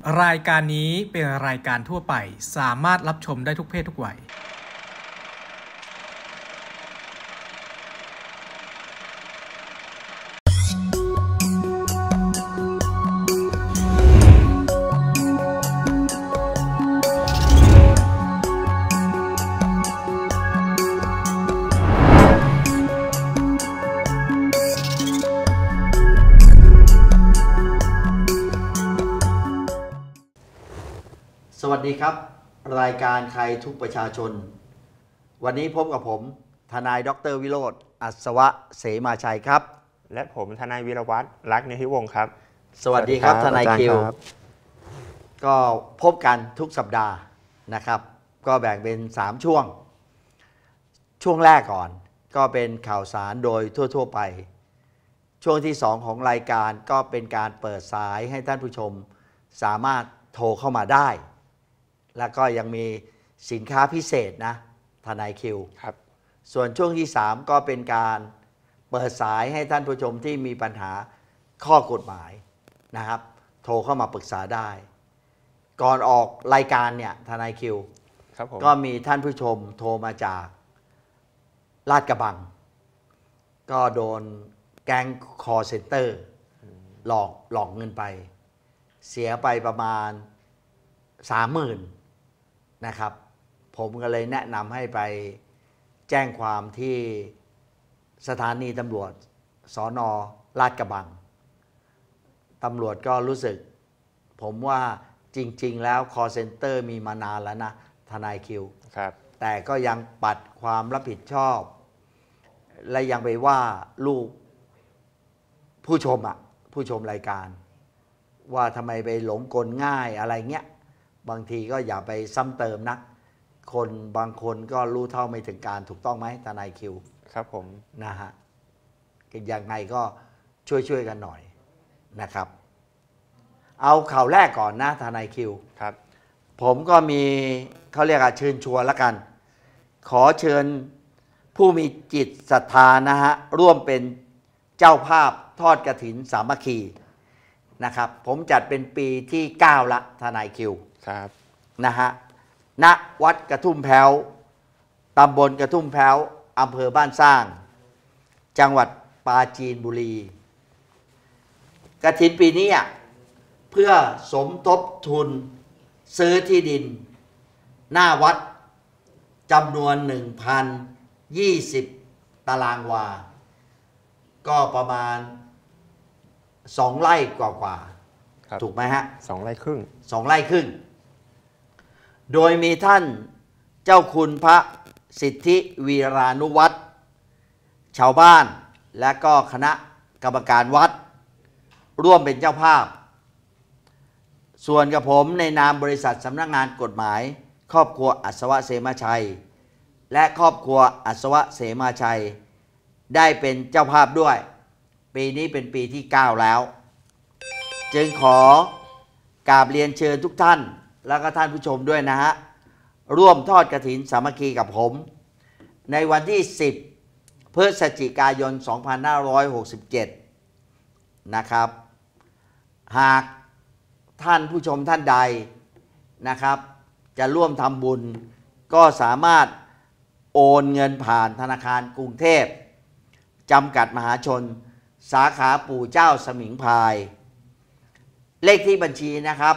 รายการนี้เป็นรายการทั่วไปสามารถรับชมได้ทุกเพศทุกวัยสวัสดีครับรายการใครทุกประชาชนวันนี้พบกับผมทนายดร.วิโรจน์อัศวะเสมาชัยครับและผมทนายวีรวัฒน์รักนิธิวงศ์ครับสวัสดีครับทนายคิวก็พบกันทุกสัปดาห์นะครับก็แบ่งเป็น3ช่วงแรกก่อนก็เป็นข่าวสารโดยทั่วไปช่วงที่2ของรายการก็เป็นการเปิดสายให้ท่านผู้ชมสามารถโทรเข้ามาได้แล้วก็ยังมีสินค้าพิเศษนะทนายคิวครับส่วนช่วงที่3ก็เป็นการเปิดสายให้ท่านผู้ชมที่มีปัญหาข้อกฎหมายนะครับโทรเข้ามาปรึกษาได้ก่อนออกรายการเนี่ยทนายคิวก็มีท่านผู้ชมโทรมาจากลาดกระบังก็โดนแก๊งคอเซ็นเตอร์หลอกเงินไปเสียไปประมาณ 30,000 นะครับผมก็เลยแนะนำให้ไปแจ้งความที่สถานีตำรวจสน.ลาดกระบังตำรวจก็รู้สึกผมว่าจริงๆแล้วคอเซ็นเตอร์มีมานานแล้วนะทนายคิวครับแต่ก็ยังปัดความรับผิดชอบและยังไปว่าลูกผู้ชมรายการว่าทำไมไปหลงกลง่ายอะไรเงี้ยบางทีก็อย่าไปซ้ำเติมนักคนบางคนก็รู้เท่าไม่ถึงการถูกต้องไหมทนายคิวครับผมนะฮะยังไงก็ช่วยกันหน่อยนะครับเอาข่าวแรกก่อนนะทนายคิวครับผมก็มีเขาเรียกเชิญชวนแล้วกันขอเชิญผู้มีจิตศรัทธานะฮะร่วมเป็นเจ้าภาพทอดกฐินสามัคคีนะครับผมจัดเป็นปีที่9ละทนายคิวครับนะฮะณวัดกระทุ่มแพ้วตำบลกระทุ่มแพ้วอำเภอบ้านสร้างจังหวัดปราจีนบุรีกฐินปีนี้เพื่อสมทบทุนซื้อที่ดินหน้าวัดจำนวน 1,020 ตารางวาก็ประมาณ2 ไร่กว่าถูกไหมฮะ 2 ไร่ครึ่ง 2 ไร่ครึ่งโดยมีท่านเจ้าคุณพระสิทธิวีรานุวัตรชาวบ้านและก็คณะกรรมการวัดร่วมเป็นเจ้าภาพส่วนกับผมในนามบริษัทสำนักงานกฎหมายครอบครัวอัศวะเสมาชัยและครอบครัวอัศวะเสมาชัยได้เป็นเจ้าภาพด้วยปีนี้เป็นปีที่9แล้วจึงขอกราบเรียนเชิญทุกท่านแล้วก็ท่านผู้ชมด้วยนะฮะร่วมทอดกฐินสามัคคีกับผมในวันที่10 พฤศจิกายน 2567 นะครับหากท่านผู้ชมท่านใดนะครับจะร่วมทำบุญก็สามารถโอนเงินผ่านธนาคารกรุงเทพจำกัดมหาชนสาขาปู่เจ้าสมิงพรายเลขที่บัญชีนะครับ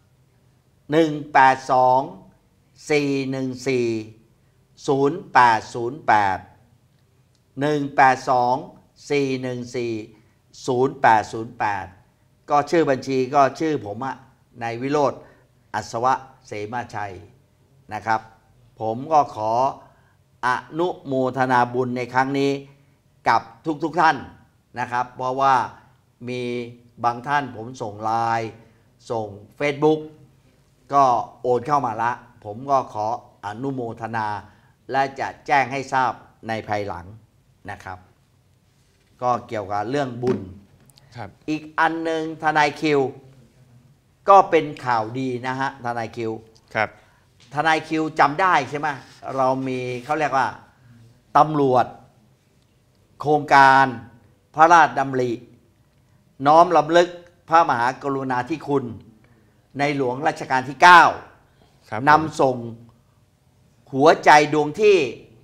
182-414-0808 ก็ชื่อบัญชีก็ชื่อผมนายวิโรจน์อัศวะเสมาชัยนะครับผมก็ขออนุโมทนาบุญในครั้งนี้กับทุกท่านนะครับเพราะว่ามีบางท่านผมส่งไลน์ส่ง Facebook ก็โอนเข้ามาละผมก็ขออนุโมทนาและจะแจ้งให้ทราบในภายหลังนะครับก็เกี่ยวกับเรื่องบุญอีกอันหนึ่งทนายคิวก็เป็นข่าวดีนะฮะทนายคิวครับทนายคิวจำได้ใช่ไหมเรามีเขาเรียกว่าตำรวจโครงการพระราชดำริน้อมรำลึกพระมหากรุณาธิคุณในหลวงรัชกาลที่ครับ 9นำส่งหัวใจดวงที่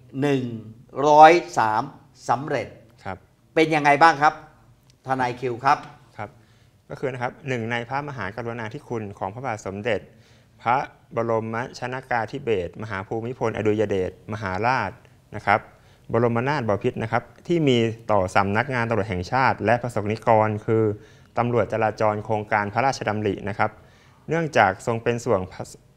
103สำเร็จครับเป็นยังไงบ้างครับทนายคิวครับครับก็คือนะครับหนึ่งในพระมหากรุณาธิคุณของพระบาทสมเด็จ พระบรมชนกาธิเบศรมหาภูมิพลอดุลยเดชมหาราชนะครับบรมนาถบพิตรนะครับที่มีต่อสำนักงานตำรวจแห่งชาติ และประสบนิกรคือตำรวจจราจรโครงการพระราชดำรินะครับเนื่องจากทรงเป็นห่วง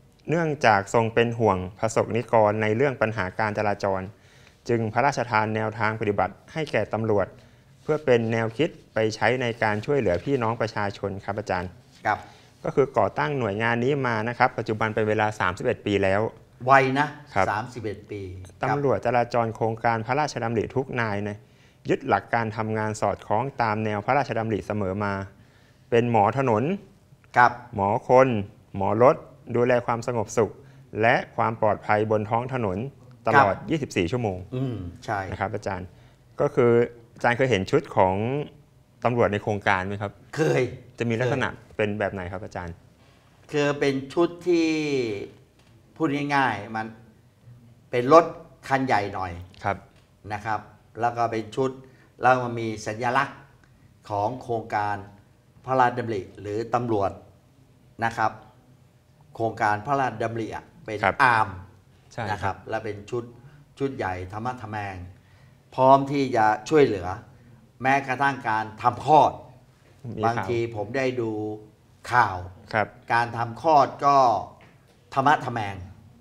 ประสบนิกรในเรื่องปัญหาการจราจร จึงพระราชทานแนวทางปฏิบัติให้แก่ตำรวจ เพื่อเป็นแนวคิดไปใช้ในการช่วยเหลือพี่น้องประชาชนครับอาจารย์ครับก็คือก่อตั้งหน่วยงานนี้มานะครับปัจจุบันเป็นเวลา 31 ปีแล้วไวนะครับ 31 ปีครับตำรวจจราจรโครงการพระราชดำริทุกนายนะยึดหลักการทำงานสอดคล้องตามแนวพระราชดำริเสมอมา เป็นหมอถนนครับหมอคน หมอรถ ดูแลความสงบสุข และความปลอดภัยบนท้องถนนตลอด 24 ชั่วโมงใช่นะครับอาจารย์ก็คืออาจารย์เคยเห็นชุดของตำรวจในโครงการไหมครับเคยจะมีลักษณะเป็นแบบไหนครับอาจารย์คือเป็นชุดที่พูดง่ายๆมันเป็นรถคันใหญ่หน่อยครับนะครับ แล้วก็เป็นชุดแล้วมันมีสัญลักษณ์ของโครงการพระราชดำริหรือตำรวจนะครับ โครงการพระราชดำริอะเป็นครับอาร์มใช่นะครับ และเป็นชุดใหญ่ธรรมะทแมง พร้อมที่จะช่วยเหลือ แม้กระทั่งการทำคลอดมีบางข่าวทีผมได้ดูข่าวครับการทำคลอดก็ธรรมะทแมง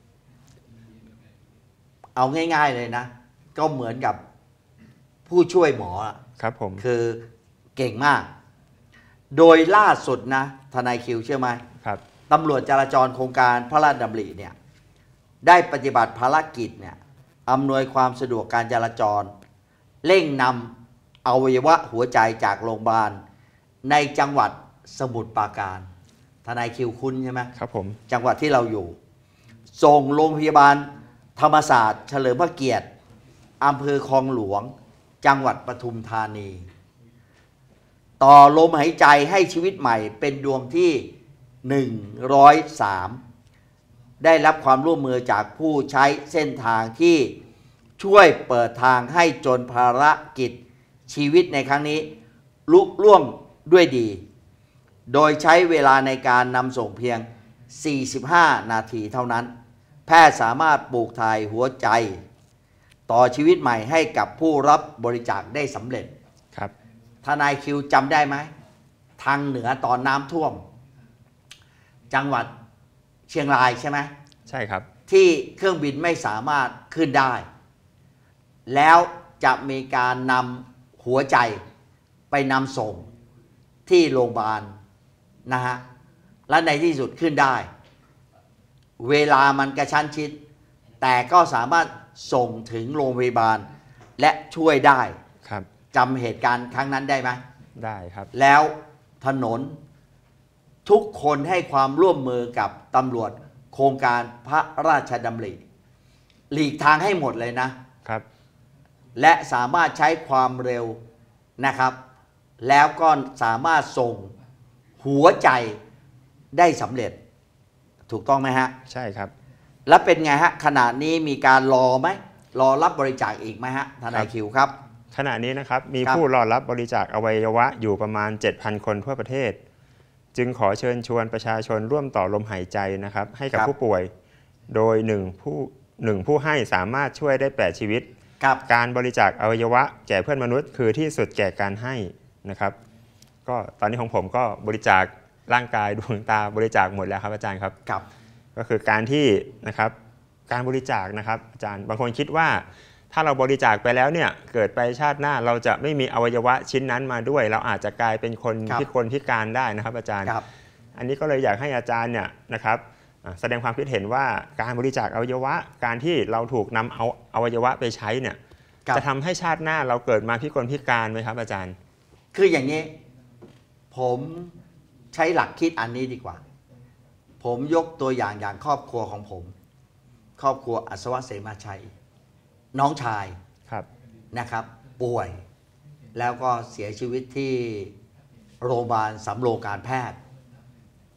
เอาง่ายๆเลยนะ ก็เหมือนกับผู้ช่วยหมออะครับผมคือเก่งมาก โดยล่าสุดนะทนายคิวเชื่อไหมครับตำรวจจราจรโครงการพระราชดำริเนี่ยได้ปฏิบัติภารกิจเนี่ยอำนวยความสะดวกการจราจร เร่งนำอวัยวะหัวใจจากโรงพยาบาลในจังหวัดสมุทรปราการทนายคิวคุ้นใช่ไหมครับผมจังหวัดที่เราอยู่ ส่งโรงพยาบาลธรรมศาสตร์เฉลิมพระเกียรติอำเภอคลองหลวง จังหวัดปทุมธานี ต่อลมหายใจให้ชีวิตใหม่เป็นดวงที่103ได้รับความร่วมมือจากผู้ใช้เส้นทางที่ช่วยเปิดทางให้จนภารกิจชีวิตในครั้งนี้ลุล่วงด้วยดี โดยใช้เวลาในการนำส่งเพียง 45 นาทีเท่านั้น แพทย์สามารถปลูกถ่ายหัวใจ ต่อชีวิตใหม่ให้กับผู้รับบริจาคได้สำเร็จครับทนายคิวจำได้ไหม ทางเหนือตอนน้ำท่วม จังหวัดเชียงรายใช่ไหมใช่ครับที่เครื่องบินไม่สามารถขึ้นได้ แล้วจะมีการนำหัวใจไปนำส่งที่โรงพยาบาลนะฮะ และในที่สุดขึ้นได้ เวลามันกระชั้นชิด แต่ก็สามารถส่งถึงโรงพยาบาลและช่วยได้ครับจำเหตุการณ์ครั้งนั้นได้ไหมได้ครับแล้วถนนทุกคนให้ความร่วมมือกับตำรวจโครงการพระราชดำริหลีกทางให้หมดเลยนะครับและสามารถใช้ความเร็วนะครับ แล้วก็สามารถส่งหัวใจได้สำเร็จ ถูกต้องไหมฮะใช่ครับแล้วเป็นไงฮะขณะนี้มีการรอไหมรอรับบริจาคอีกไหมฮะทนายคิวครับขณะนี้นะครับมีครับผู้รอรับบริจาคอวัยวะอยู่ประมาณ 7,000 คนทั่วประเทศ จึงขอเชิญชวนประชาชนร่วมต่อลมหายใจนะครับให้กับผู้ป่วย โดยหนึ่งผู้ให้สามารถช่วยได้8ชีวิตครับการบริจาคอวัยวะแก่เพื่อนมนุษย์คือที่สุดแก่การให้นะครับก็ตอนนี้ของผมก็บริจาคร่างกายดวงตาบริจาคหมดแล้วครับอาจารย์ครับครับก็คือการที่นะครับการบริจาคนะครับอาจารย์บางคนคิดว่าถ้าเราบริจาคไปแล้วเนี่ยเกิดไปชาติหน้าเราจะไม่มีอวัยวะชิ้นนั้นมาด้วย เราอาจจะกลายเป็นคนครับพิการได้นะครับอาจารย์ครับอันนี้ก็เลยอยากให้อาจารย์เนี่ยนะครับแสดงความคิดเห็นว่าการบริจาคอวัยวะการที่เราถูกนำเอาอวัยวะไปใช้เนี่ยครับจะทำให้ชาติหน้าเราเกิดมาพิการไหมครับอาจารย์คืออย่างนี้ ผมใช้หลักคิดอันนี้ดีกว่า ผมยกตัวอย่างครอบครัวของผม ครอบครัวอัศวะเสมาชัย น้องชายครับนะครับ ป่วย แล้วก็เสียชีวิตที่โรงพยาบาลสำโรงการแพทย์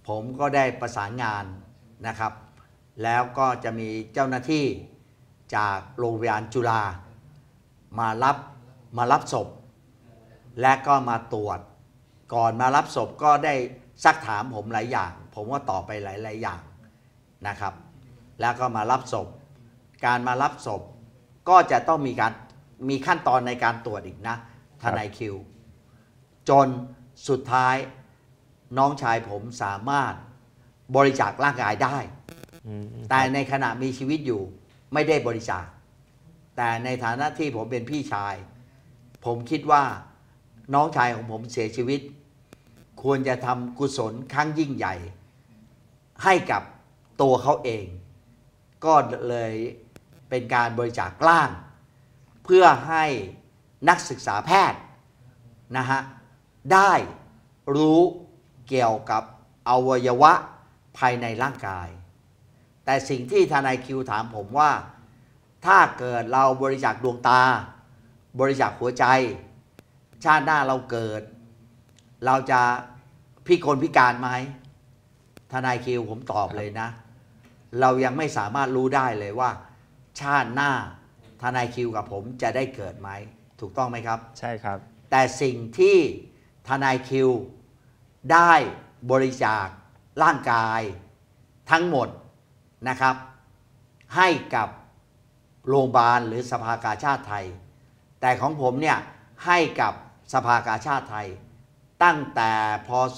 ผมก็ได้ประสานงานนะครับ แล้วก็จะมีเจ้าหน้าที่จากโรงพยาบาลจุฬามารับศพและก็มาตรวจก่อนมารับศพก็ได้ซักถามผมหลายอย่างผมก็ตอบไปหลายอย่างนะครับแล้วก็มารับศพการมารับศพก็จะต้องมีขั้นตอนในการตรวจอีกนะทนายคิวจนสุดท้ายน้องชายผมสามารถบริจาคร่างกายได้แต่ในขณะมีชีวิตอยู่ไม่ได้บริจาคแต่ในฐานะที่ผมเป็นพี่ชายผมคิดว่าน้องชายของผมเสียชีวิตควรจะทำกุศลครั้งยิ่งใหญ่ให้กับตัวเขาเองก็เลยเป็นการบริจาคร่างเพื่อให้นักศึกษาแพทย์นะฮะได้รู้เกี่ยวกับอวัยวะภายในร่างกายแต่สิ่งที่ทนายคิวถามผมว่าถ้าเกิดเราบริจาคดวงตาบริจาคหัวใจชาติหน้าเราเกิดเราจะพิการไหมทนายคิวผมตอบเลยนะเรายังไม่สามารถรู้ได้เลยว่าชาติหน้าทนายคิวกับผมจะได้เกิดไหมถูกต้องไหมครับใช่ครับแต่สิ่งที่ทนายคิวได้บริจาคร่างกายทั้งหมดนะครับให้กับโรงพยาบาลหรือสภากาชาติไทยแต่ของผมเนี่ยให้กับสภากาชาติไทยตั้งแต่พศ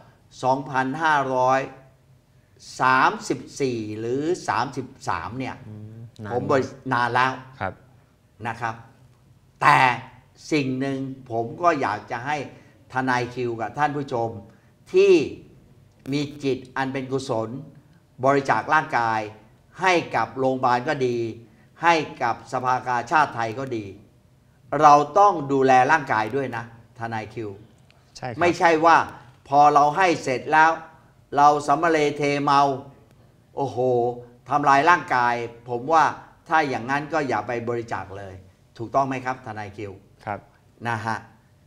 2534 หรือ 33 เนี่ยผมนานแล้วนะครับแต่สิ่งหนึ่งผมก็อยากจะให้ทนายคิวกับท่านผู้ชมที่มีจิตอันเป็นกุศลบริจาคร่างกายให้กับโรงพยาบาลก็ดีให้กับสภากาชาติไทยก็ดีเราต้องดูแลร่างกายด้วยนะทนายคิวใช่ไม่ใช่ว่าพอเราให้เสร็จแล้วเราสำเร็จเทเมาโอ้โหทำลายร่างกายผมว่าถ้าอย่างนั้นก็อย่าไปบริจาคเลยถูกต้องไหมครับทนายคิวครับนะฮะ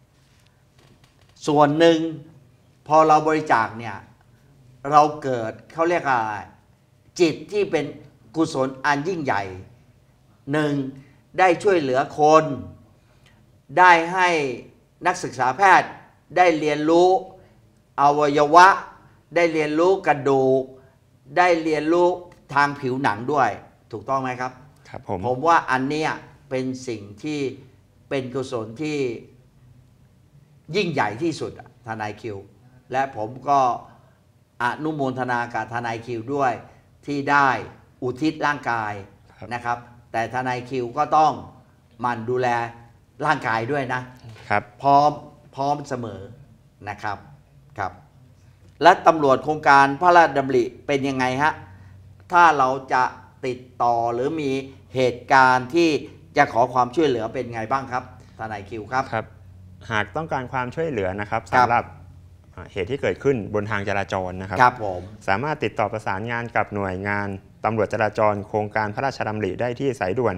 ส่วนหนึ่งพอเราบริจาคเนี่ยเราเกิดเขาเรียกอะไรจิตที่เป็นกุศลอันยิ่งใหญ่หนึ่งได้ช่วยเหลือคนได้ให้นักศึกษาแพทย์ได้เรียนรู้อวัยวะได้เรียนรู้กระดูกได้เรียนรู้ทางผิวหนังด้วยถูกต้องไหมครับครับผมว่าอันเนี้ยเป็นสิ่งที่เป็นกุศลที่ยิ่งใหญ่ที่สุดทนายคิวและผมก็อนุโมทนากับทนายคิวด้วยที่ได้อุทิศร่างกายนะครับแต่ทนายคิวก็ต้องหมั่นดูแลร่างกายด้วยนะครับพร้อมเสมอนะครับครับและตำรวจโครงการพระราชดำริเป็นยังไงฮะถ้าเราจะติดต่อหรือมีเหตุการณ์ที่จะขอความช่วยเหลือเป็นไงบ้างครับทนายคิวครับครับหากต้องการความช่วยเหลือนะครับสำหรับเหตุที่เกิดขึ้นบนทางจราจรนะครับครับผมสามารถติดต่อประสานงานกับหน่วยงานตำรวจจราจรโครงการพระราชดำริได้ที่สายด่วน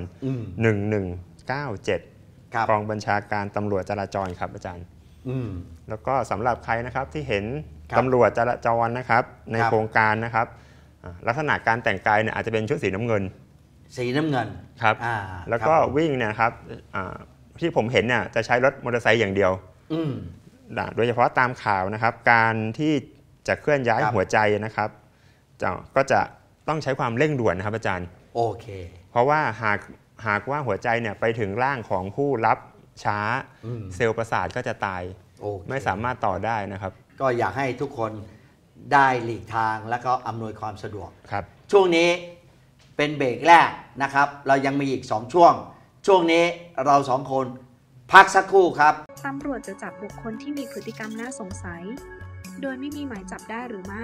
1197กองบัญชาการตำรวจจราจรครับอาจารย์แล้วก็สำหรับใครนะครับที่เห็นตำรวจจราจรนะครับในโครงการนะครับลักษณะการแต่งกายเนี่ยอาจจะเป็นชุดสีน้ำเงินครับแล้วก็วิ่งเนี่ยครับที่ผมเห็นเนี่ยจะใช้รถมอเตอร์ไซค์อย่างเดียวโดยเฉพาะตามข่าวนะครับการที่จะเคลื่อนย้ายหัวใจนะครับก็จะต้องใช้ความเร่งด่วนนะครับอาจารย์โอเคเพราะว่าหากว่าหัวใจเนี่ยไปถึงร่างของผู้รับช้าเซลล์ประสาทก็จะตายไม่สามารถต่อได้นะครับก็อยากให้ทุกคนได้หลีกทางและก็อำนวยความสะดวกครับช่วงนี้เป็นเบรกแรกนะครับเรายังมีอีก2ช่วงนี้เรา2คนพักสักครู่ครับตำรวจจะจับบุคคลที่มีพฤติกรรมน่าสงสัยโดยไม่มีหมายจับได้หรือไม่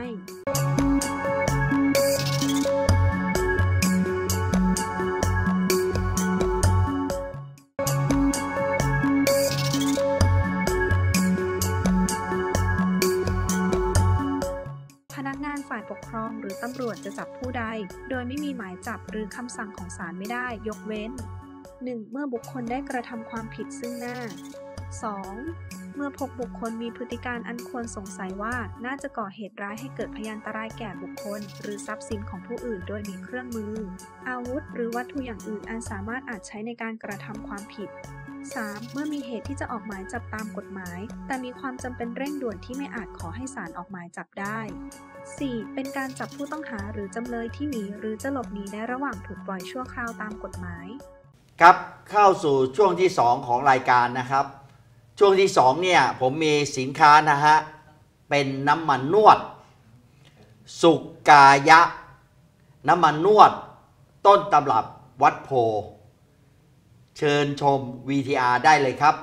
พนักงานฝ่ายปกครองหรือตำรวจจะจับผู้ใดโดยไม่มีหมายจับหรือคำสั่งของศาลไม่ได้ยกเว้น 1. เมื่อบุคคลได้กระทำความผิดซึ่งหน้า 2. เมื่อพบบุคคลมีพฤติการอันควรสงสัยว่าน่าจะก่อเหตุร้ายให้เกิดพยานตรายแก่บุคคลหรือทรัพย์สินของผู้อื่นโดยมีเครื่องมืออาวุธหรือวัตถุอย่างอื่นอันสามารถอาจใช้ในการกระทำความผิด 3. เมื่อมีเหตุที่จะออกหมายจับตามกฎหมายแต่มีความจำเป็นเร่งด่วนที่ไม่อาจขอให้ศาลออกหมายจับได้ 4. เป็นการจับผู้ต้องหาหรือจำเลยที่หนีหรือจะหลบหนีในระหว่างถูกปล่อยชั่วคราวตามกฎหมายครับเข้าสู่ช่วงที่2ของรายการนะครับช่วงที่2เนี่ยผมมีสินค้านะฮะเป็นน้ำมันนวดสุกายะน้ำมันนวดต้นตำรับวัดโพเชิญชม VTR ได้เลยครับ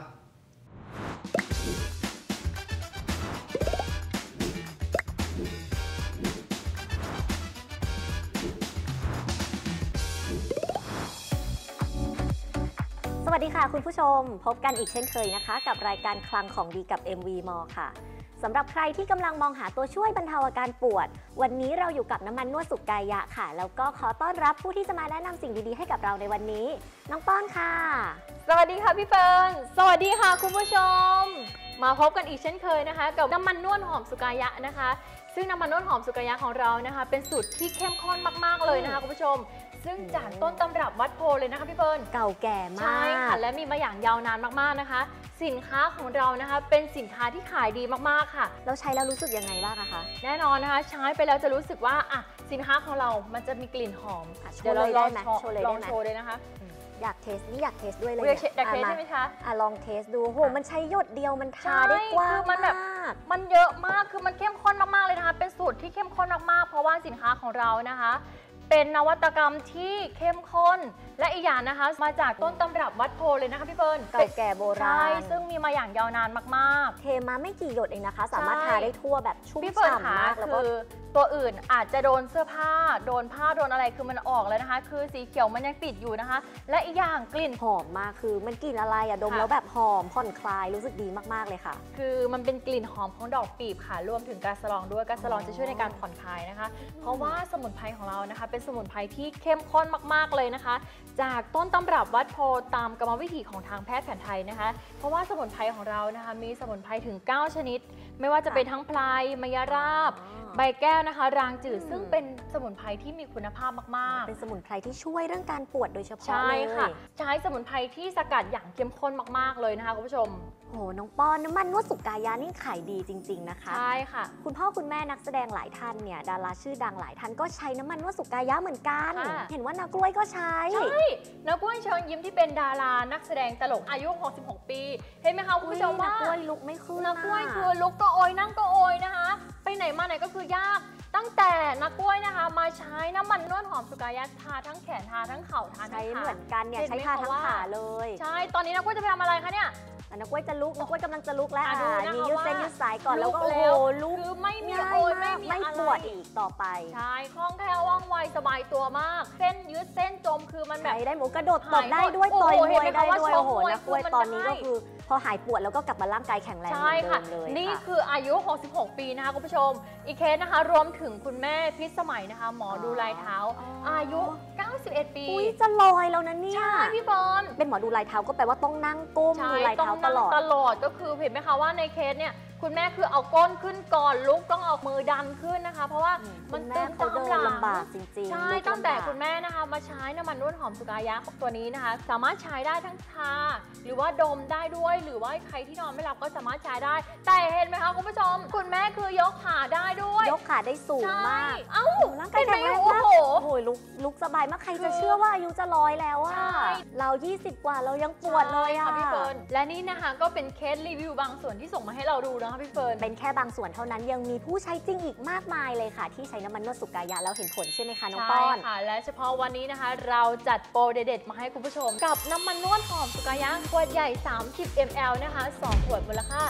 สวัสดีค่ะคุณผู้ชมพบกันอีกเช่นเคยนะคะกับรายการคลังของดีกับ MV Mall ค่ะสำหรับใครที่กำลังมองหาตัวช่วยบรรเทาอาการปวดวันนี้เราอยู่กับน้ำมันนวดสุกายะค่ะแล้วก็ขอต้อนรับผู้ที่จะมาแนะนำสิ่งดีๆให้กับเราในวันนี้น้องป้อนค่ะสวัสดีค่ะพี่เฟิร์นสวัสดีค่ะคุณผู้ชมมาพบกันอีกเช่นเคยนะคะกับน้ำมันนวดหอมสุกายะนะคะซึ่งน้ำมันนวดหอมสุกายะของเรานะคะเป็นสูตรที่เข้มข้นมากๆเลยนะคะคุณผู้ชมซึ่งจากต้นตำรับวัดโพเลยนะคะพี่เฟิร์นเก่าแก่มากใช่ค่ะและมีมาอย่างยาวนานมากๆนะคะสินค้าของเรานะคะเป็นสินค้าที่ขายดีมากๆค่ะเราใช้แล้วรู้สึกยังไงบ้างคะแน่นอนนะคะใช้ไปแล้วจะรู้สึกว่าสินค้าของเรามันจะมีกลิ่นหอมเดี๋ยวเราลองโชว์เลยนะคะอยากเทสนี่อยากเทสด้วยเลยอยากเทสใช่ไหมคะลองเทสดูโหมันใช้หยดเดียวมันทาได้กว้างมากมันเยอะมากคือมันเข้มข้นมากๆเลยนะคะเป็นสูตรที่เข้มข้นมากๆเพราะว่าสินค้าของเรานะคะเป็นนวัตกรรมที่เข้มข้นและอีกอย่างนะคะมาจากต้นตำรับวัดโพเลยนะคะพี่เฟิร์นเก่าแก่โบราณใช่ซึ่งมีมาอย่างยาวนานมากๆเทมาไม่กี่หยดเองนะคะสามารถทาได้ทั่วแบบชุ่มฉ่ำมากแล้วก็ตัวอื่นอาจจะโดนเสื้อผ้าโดนผ้าโดนอะไรคือมันออกแล้วนะคะคือสีเขียวมันยังติดอยู่นะคะและอีกอย่างกลิ่นหอมมากคือมันกลิ่นอะไรดมแล้วแบบหอมผ่อนคลายรู้สึกดีมากๆเลยค่ะคือมันเป็นกลิ่นหอมของดอกปีบค่ะรวมถึงกาสะลองด้วยกาสะลองจะช่วยในการผ่อนคลายนะคะเพราะว่าสมุนไพรของเรานะคะเป็นสมุนไพรที่เข้มข้นมากๆเลยนะคะจากต้นตำรับวัดโพตามกรรมวิธีของทางแพทย์แผนไทยนะคะเพราะว่าสมุนไพรของเรานะคะมีสมุนไพรถึง9ชนิดไม่ว่าจะเป็นทั้งไพรมะยราบใบแก้วนะคะรางจืดซึ่งเป็นสมุนไพรที่มีคุณภาพมากๆเป็นสมุนไพรที่ช่วยเรื่องการปวดโดยเฉพาะใช่ค่ะใช้สมุนไพรที่สกัดอย่างเข้มข้นมากๆเลยนะคะคุณผู้ชมโหน้องป้อนน้ำมันนวดสุกายะนี่ขายดีจริงๆนะคะใช่ค่ะคุณพ่อคุณแม่นักแสดงหลายท่านเนี่ยดาราชื่อดังหลายท่านก็ใช้น้ำมันนวดสุกายะเหมือนกันเห็นว่านักกล้วยก็ใช้นักกล้วยเชิญยิ้มที่เป็นดารานักแสดงตลกอายุ66ปีเห็นไหมคะคุณผู้ชมว่านักกล้วยลุกไม่ขึ้นนักกล้วยคือลุกก็โอยนั่งก็โอยนะคะไปไหนมาไหนก็คือยากตั้งแต่นักกล้วยนะคะมาใช้น้ำมันนวดหอมสุกายะทาทั้งแขนทาทั้งเข่าทาทั้งขาใช้เหมือนกันเนี่ยใช้ทาทั้งขาเลยใช่ตอนนี้นักกล้วยจะไปทำอะไรคะเนี่ยนักกล้วยจะลุกนักกล้วยกำลังจะลุกแล้วมียืดเส้นยืดสายก่อนแล้วก็โอ้ลุกคือไม่มีโอยไม่ปวดอีกต่อไปใช่คล่องแคล่วว่องไวสบายตัวมากเส้นยืดเส้นจมคือมันแบบได้หมูกระโดดตบได้ด้วยต่อยมวยได้ด้วยโอ้โหนักกล้วยตอนนี้ก็คือพอหายปวดแล้วก็กลับมาร่างกายแข็งแรงเหมือนเดิมเลยนี่คืออายุ66ปีนะคะคุณผู้ชมอีกเคสนะคะรวมถึงคุณแม่พิสมัยนะคะหมอดูลายเท้าอายุ91ปีจะลอยแล้วนะเนี่ยใช่พี่บอลเป็นหมอดูลายเท้าก็แปลว่าต้องนั่งก้มดูลายเท้าตลอดก็คือเห็นไหมคะว่าในเคสเนี่ยคุณแม่คือเอาก้นขึ้นก่อนลุกต้องเอามือดันขึ้นนะคะเพราะว่ามันตึงเขาเดินลำบากจริงๆใช่ตั้งแต่คุณแม่นะคะมาใช้น้ำมันนวดหอมสุกายะตัวนี้นะคะสามารถใช้ได้ทั้งทาหรือว่าดมได้ด้วยหรือว่าใครที่นอนไม่หลับก็สามารถใช้ได้แต่เห็นไหมคะคุณผู้ชมคุณแม่คือยกขาได้ด้วยยกขาได้สูงมากร่างกายแข็งแรงมากโอ้โหลุกสบายมากใครจะเชื่อว่าอายุจะ100แล้วอะเรา20กว่าเรายังปวดเลยอะพี่เฟิร์นและนี่นะคะก็เป็นเคสรีวิวบางส่วนที่ส่งมาให้เราดูนะคะพี่เฟิร์นเป็นแค่บางส่วนเท่านั้นยังมีผู้ใช้จริงอีกมากมายเลยค่ะที่ใช้น้ำมันนวดสุกายะแล้วเห็นผลใช่ไหมคะน้องป้อนใช่ค่ะและเฉพาะวันนี้นะคะเราจัดโปรเด็ดๆมาให้คุณผู้ชมกับน้ำมันนวดหอมสุกายะขวดใหญ่30 ml นะคะ2ขวดมูลค่า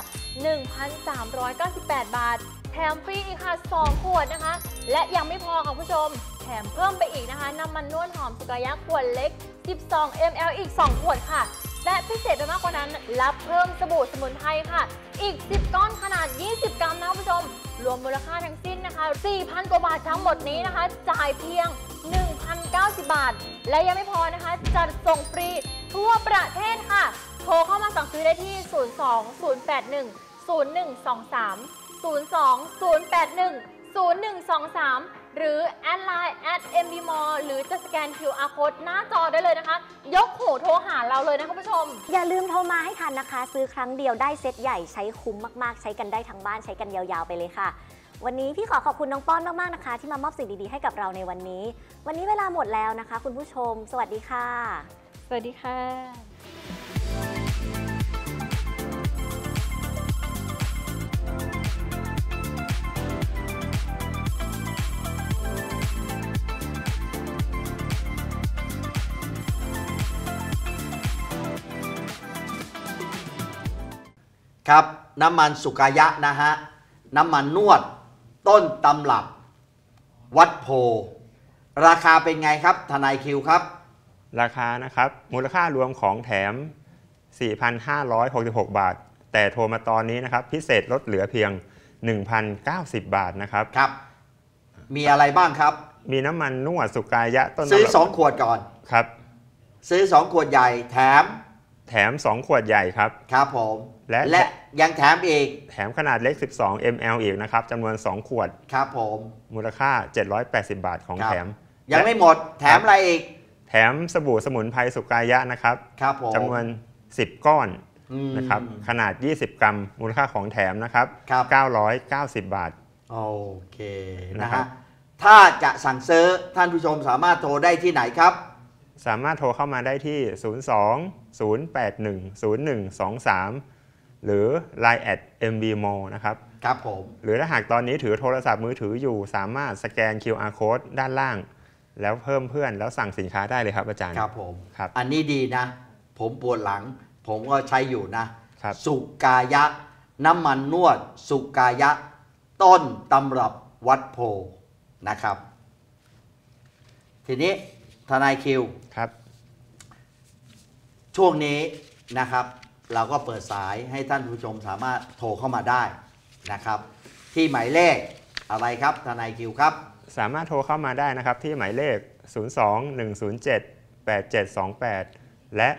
1,398 บาทแถมฟรีอีกค่ะ2ขวดนะคะและยังไม่พอค่ะคุณผู้ชมแถมเพิ่มไปอีกนะคะน้ำมันนวดหอมสุกายะขวดเล็ก12 ml อีก2ขวดค่ะและพิเศษไปมากกว่านั้นรับเพิ่มสบู่สมุนไพรค่ะอีก10ก้อนขนาด20กรัมนะคุณผู้ชมรวมมูลค่าทั้งสิ้นนะคะ 4,000 กว่าบาททั้งหมดนี้นะคะจ่ายเพียง 1,090 บาทและยังไม่พอนะคะจัดส่งฟรีทั่วประเทศค่ะโทรเข้ามาสั่งซื้อได้ที่ 02-081-0123 หรือแอดไลน์ @mbmall หรือจะสแกน QR code หน้าจอได้เลยนะคะยกหูโทรหาเราเลยนะคุณผู้ชมอย่าลืมโทรมาให้ทันนะคะซื้อครั้งเดียวได้เซตใหญ่ใช้คุ้มมากๆใช้กันได้ทั้งบ้านใช้กันยาวๆไปเลยค่ะวันนี้พี่ขอบคุณน้องป้อนมากๆนะคะที่มามอบสิ่งดีๆให้กับเราในวันนี้เวลาหมดแล้วนะคะคุณผู้ชมสวัสดีค่ะสวัสดีค่ะครับน้ำมันสุกายะนะฮะน้ำมันนวดต้นตำรับวัดโพราคาเป็นไงครับทนายคิวครับราคานะครับมูลค่ารวมของแถม 4,566 บาทแต่โทรมาตอนนี้นะครับพิเศษลดเหลือเพียง 1,090 บาทนะครับครับมีอะไรบ้างครับมีน้ำมันนวดสุกายะต้นซื้อ2ขวดก่อนครับซื้อ2ขวดใหญ่แถม 2ขวดใหญ่ครับครับผมและยังแถมอีกแถมขนาดเล็ก12 ml อีกนะครับจำนวน2ขวดครับผมมูลค่า780 บาทของแถมยังไม่หมดแถมอะไรอีกแถมสบู่สมุนไพรสุกายะนะครับครับผมจำนวน10ก้อนนะครับขนาด20กรัมมูลค่าของแถมนะครับ990 บาทโอเคนะฮะถ้าจะสั่งซื้อท่านผู้ชมสามารถโทรได้ที่ไหนครับสามารถโทรเข้ามาได้ที่ 02-081-0123 หรือ Line @mbmall นะครับครับผมหรือถ้าหากตอนนี้ถือโทรศัพท์มือถืออยู่สามารถสแกน QR code ด้านล่างแล้วเพิ่มเพื่อนแล้วสั่งสินค้าได้เลยครับอาจารย์ครับผมครับอันนี้ดีนะผมปวดหลังผมก็ใช้อยู่นะครับสุกายะน้ำมันนวดสุกายะต้นตำรับวัดโพนะครับทีนี้ทนายคิวครับช่วงนี้นะครับเราก็เปิดสายให้ท่านผู้ชมสามารถโทรเข้ามาได้นะครับที่หมายเลขอะไรครับทนายคิวครับสามารถโทรเข้ามาได้นะครับที่หมายเลข 02-107-8728 และ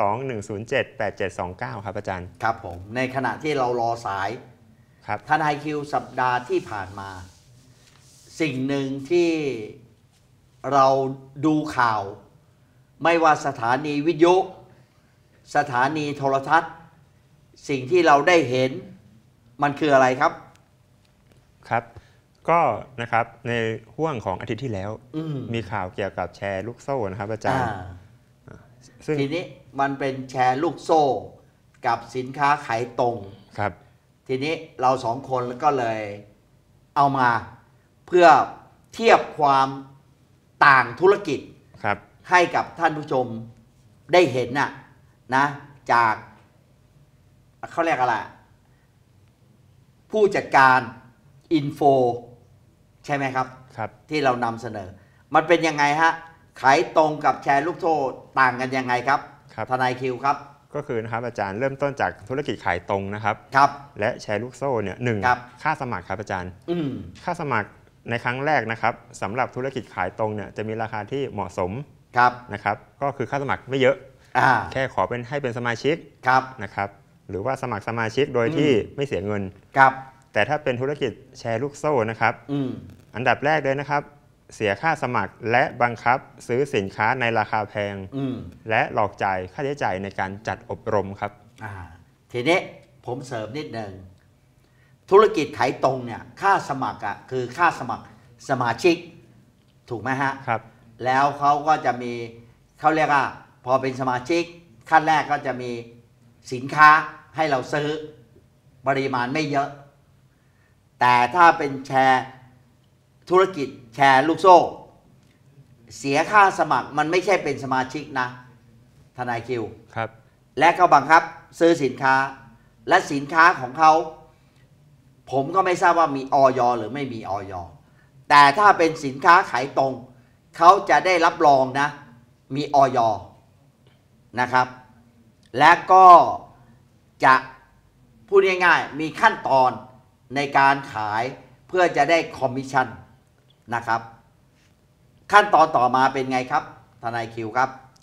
02-107-8729 ครับอาจารย์ครับผมในขณะที่เรารอสายครับทนายคิวสัปดาห์ที่ผ่านมาสิ่งหนึ่งที่เราดูข่าวไม่ว่าสถานีวิทยุสถานีโทรทัศน์สิ่งที่เราได้เห็นมันคืออะไรครับครับก็นะครับในห่วงของอาทิตย์ที่แล้วมีข่าวเกี่ยวกับแชร์ลูกโซ่นะครับอาจารย์ซึ่งทีนี้มันเป็นแชร์ลูกโซ่กับสินค้าขายตรงครับทีนี้เราสองคนก็เลยเอามาเพื่อเทียบความต่างธุรกิจให้กับท่านผู้ชมได้เห็นนะจากเขาเรียกอะไรผู้จัดการอินโฟใช่ไหมครับครับที่เรานำเสนอมันเป็นยังไงฮะขายตรงกับแชร์ลูกโซ่ต่างกันยังไงครับทนายคิวครับก็คือนะครับอาจารย์เริ่มต้นจากธุรกิจขายตรงนะครับและแชร์ลูกโซ่เนี่ย1ค่าสมัครครับอาจารย์ค่าสมัครในครั้งแรกนะครับสำหรับธุรกิจขายตรงเนี่ยจะมีราคาที่เหมาะสมนะครับก็คือค่าสมัครไม่เยอะแค่ขอให้เป็นสมาชิกนะครับหรือว่าสมัครสมาชิกโดยที่ไม่เสียเงินแต่ถ้าเป็นธุรกิจแชร์ลูกโซ่นะครับอันดับแรกเลยนะครับเสียค่าสมัครและบังคับซื้อสินค้าในราคาแพงและหลอกจ่ายค่าใช้จ่ายในการจัดอบรมครับทีนี้ผมเสริมนิดหนึ่งธุรกิจขายตรงเนี่ยค่าสมัครคือค่าสมัครสมาชิกถูกไหมฮะครับแล้วเขาก็จะมีเขาเรียกว่าพอเป็นสมาชิกขั้นแรกก็จะมีสินค้าให้เราซื้อปริมาณไม่เยอะแต่ถ้าเป็นแชร์ธุรกิจแชร์ลูกโซ่เสียค่าสมัครมันไม่ใช่เป็นสมาชิกนะทนายคิวครับและก็บังคับซื้อสินค้าและสินค้าของเขาผมก็ไม่ทราบว่ามีอย.หรือไม่มีอย.แต่ถ้าเป็นสินค้าขายตรงเขาจะได้รับรองนะมีอย.นะครับและก็จะพูดง่ายๆมีขั้นตอนในการขายเพื่อจะได้คอมมิชชั่นนะครับขั้นตอนต่อมาเป็นไงครับทนายคิวครับครับ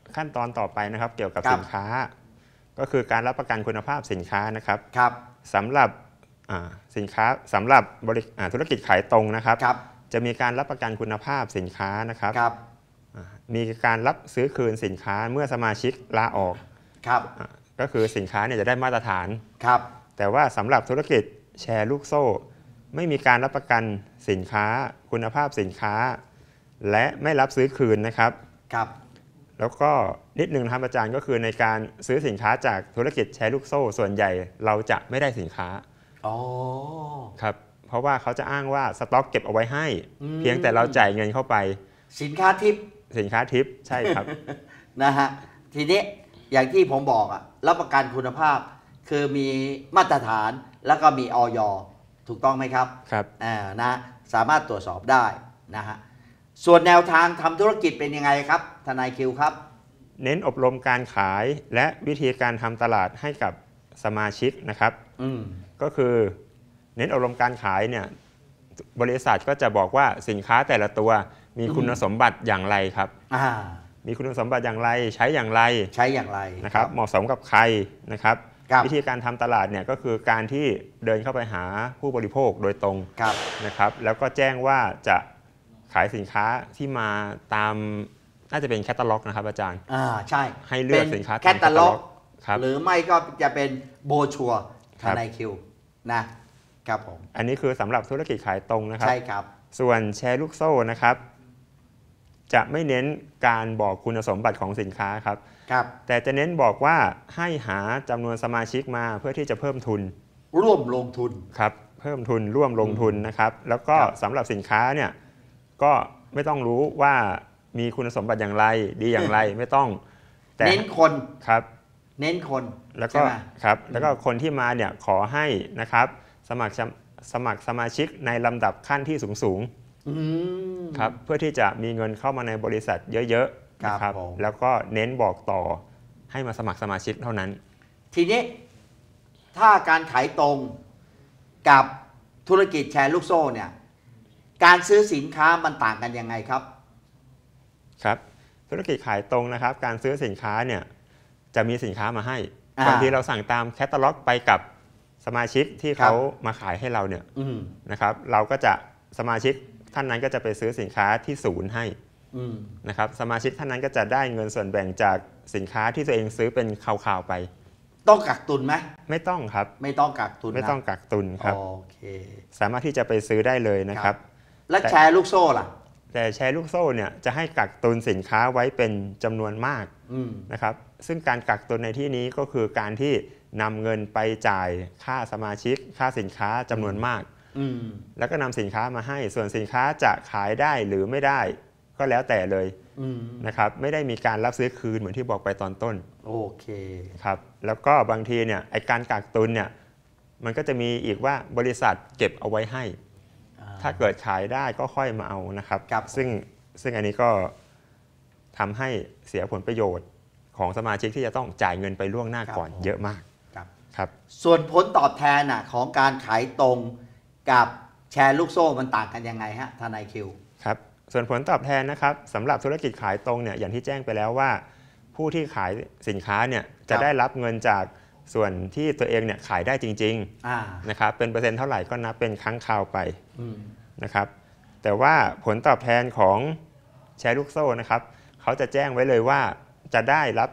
ขั้นตอนต่อไปนะครับเกี่ยวกับครับสินค้า ก็คือการรับประกันคุณภาพสินค้านะครับครับสำหรับสินค้าสำหรับธุรกิจขายตรงนะครับครับจะมีการรับประกันคุณภาพสินค้านะครับครับมีการรับซื้อคืนสินค้าเมื่อสมาชิกลาออกครับก็คือสินค้าเนี่ยจะได้มาตรฐานครับแต่ว่าสำหรับธุรกิจแชร์ลูกโซ่ ไม่มีการรับประกันสินค้าคุณภาพสินค้า และไม่รับซื้อคืนนะครับครับแล้วก็นิดนึงนะครับอาจารย์ก็คือในการซื้อสินค้าจากธุรกิจแชร์ลูกโซ่ ส่วนใหญ่เราจะไม่ได้สินค้าอ๋อครับเพราะว่าเขาจะอ้างว่าสต็อกเก็บเอาไว้ให้ เพียงแต่เราจ่ายเงินเข้าไปสินค้าทิปสินค้าทิปใช่ครับนะฮะทีนี้อย่างที่ผมบอกอะรับประกันคุณภาพคือมีมาตรฐานแล้วก็มีออยถูกต้องไหมครับครับนะสามารถตรวจสอบได้นะฮะส่วนแนวทางทำธุรกิจเป็นยังไงครับทนายคิวครับเน้นอบรมการขายและวิธีการทำตลาดให้กับสมาชิกนะครับ ก็คือเน้นอบรมการขายเนี่ยบริษัทก็จะบอกว่าสินค้าแต่ละตัวมีคุณสมบัติอย่างไรครับ มีคุณสมบัติอย่างไรใช้อย่างไรใช้อย่างไรนะครับเหมาะสมกับใครนะครับครับวิธีการทำตลาดเนี่ยก็คือการที่เดินเข้าไปหาผู้บริโภคโดยตรงครับนะครับแล้วก็แจ้งว่าจะขายสินค้าที่มาตามน่าจะเป็นแคตตาล็อกนะครับอาจารย์ใช่ให้เลือกสินค้าแคตตาล็อกครับหรือไม่ก็จะเป็นโบชัวทครับนายคิวนะครับผมอันนี้คือสำหรับธุรกิจขายตรงนะครับใช่ครับส่วนแชร์ลูกโซ่นะครับจะไม่เน้นการบอกคุณสมบัติของสินค้าครับครับแต่จะเน้นบอกว่าให้หาจำนวนสมาชิกมาเพื่อที่จะเพิ่มทุนร่วมลงทุนครับเพิ่มทุนร่วมลงทุนนะครับแล้วก็ครับสำหรับสินค้าเนี่ยก็ไม่ต้องรู้ว่ามีคุณสมบัติอย่างไรดีอย่างไรไม่ต้องแต่เน้นคนครับเน้นคนแล้วก็ใช่ไหมครับแล้วก็คนที่มาเนี่ยขอให้นะครับสมัครสมาชิกในลำดับขั้นที่สูงอืมครับเพื่อที่จะมีเงินเข้ามาในบริษัทเยอะๆครับนะครับผมแล้วก็เน้นบอกต่อให้มาสมัครสมาชิกเท่านั้นทีนี้ถ้าการขายตรงกับธุรกิจแชร์ลูกโซ่เนี่ยการซื้อสินค้ามันต่างกันยังไงครับครับธุรกิจขายตรงนะครับการซื้อสินค้าเนี่ยจะมีสินค้ามาให้อ่าบางทีเราสั่งตามแคตตาล็อกไปกับสมาชิกที่ครับเขามาขายให้เราเนี่ยอืมนะครับเราก็จะสมาชิกท่านนั้นก็จะไปซื้อสินค้าที่ศูนย์ให้อืมนะครับสมาชิกท่านนั้นก็จะได้เงินส่วนแบ่งจากสินค้าที่ตัวเองซื้อเป็นคราวๆไปต้องกักตุนไหมไม่ต้องครับไม่ต้องกักตุนนะไม่ต้องกักตุนครับโอเคสามารถที่จะไปซื้อได้เลยนะครับแล้วแชร์ลูกโซ่ล่ะแต่แชร์ลูกโซ่เนี่ยจะให้กักตุนสินค้าไว้เป็นจำนวนมากอืมนะครับซึ่งการกักตุนในที่นี้ก็คือการที่นำเงินไปจ่ายค่าสมาชิก ค่าสินค้าจำนวนมากอืมแล้วก็นำสินค้ามาให้ส่วนสินค้าจะขายได้หรือไม่ได้ก็แล้วแต่เลยอืมนะครับไม่ได้มีการรับซื้อคืนเหมือนที่บอกไปตอนต้นโอเคครับแล้วก็บางทีเนี่ยไอการกักตุนเนี่ยมันก็จะมีอีกว่าบริษัทเก็บเอาไว้ให้ ถ้าเกิดขายได้ก็ค่อยมาเอานะครับครับซึ่งอันนี้ก็ทำให้เสียผลประโยชน์ของสมาชิกที่จะต้องจ่ายเงินไปล่วงหน้าก่อนเยอะมากครับครับส่วนผลตอบแทนน่ะของการขายตรงกับแชร์ลูกโซ่มันต่างกันยังไงฮะทนายคิวครับส่วนผลตอบแทนนะครับสำหรับธุรกิจขายตรงเนี่ยอย่างที่แจ้งไปแล้วว่า ผู้ที่ขายสินค้าเนี่ยจะได้รับเงินจากส่วนที่ตัวเองเนี่ยขายได้จริงๆนะครับเป็นเปอร์เซ็นต์เท่าไหร่ก็นับเป็นครั้งคราวไปนะครับแต่ว่าผลตอบแทนของแชร์ลูกโซ่นะครับเขาจะแจ้งไว้เลยว่าจะได้รับ